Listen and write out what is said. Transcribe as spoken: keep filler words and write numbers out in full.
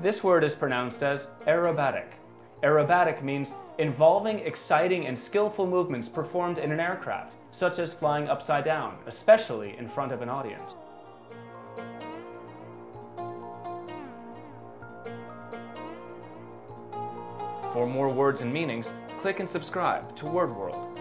This word is pronounced as aerobatic. Aerobatic means involving exciting and skillful movements performed in an aircraft, such as flying upside down, especially in front of an audience. For more words and meanings, click and subscribe to Word World.